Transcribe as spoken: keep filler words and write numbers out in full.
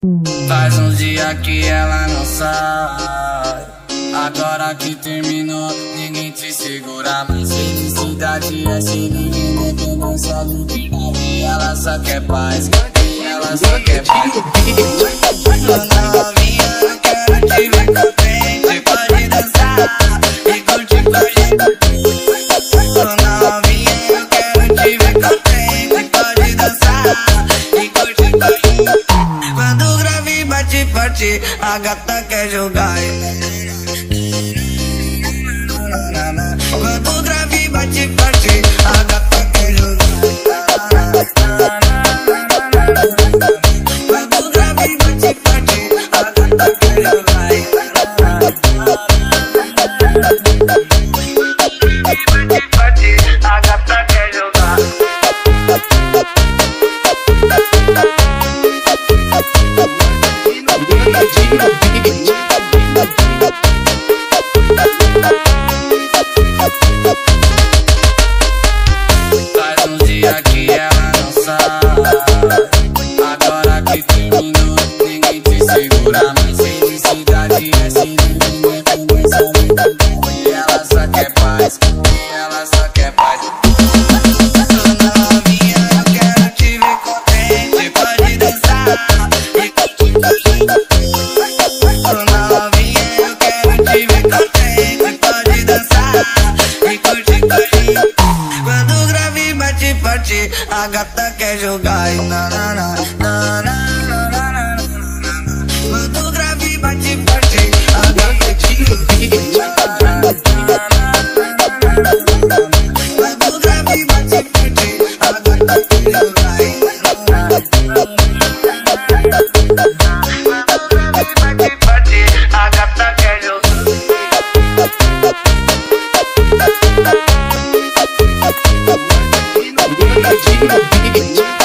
Faz uns dias que ela não sai. Agora que terminou, ninguém te segura mais. Felicidade é se ninguém independência do que e ela só quer paz. E ela só quer paz. Novinha, eu quero te ver contente. Pode dançar e curtir com a gente. Novinha, eu quero te ver contente. Pode dançar e curtir com a gente. Quando o grave bate forte, a gata quer jogar. Quando o grave bate forte, a gata quer jogar. Quando o grave bate forte, a gata quer jogar. Bate forte, a gata quer jogar. Faz um dia que ela não sai. Agora que terminou, ninguém te segura mais. Felicidade é se independência e ela só quer paz. E ela só quer paz. Novinha, eu quero te ver contente. Pode dançar e curtir com a gente. Novinha, eu quero te ver contente. Pode dançar e curtir com a gente. Quando o grave bate forte, a gata quer jogar. Na, na, na, na, na, na, na, na. Quando o grave bate forte, a gata quer jogar. Quando o grave bate forte, a gata quer jogar. Quando o grave bate forte, a gata quer jogar.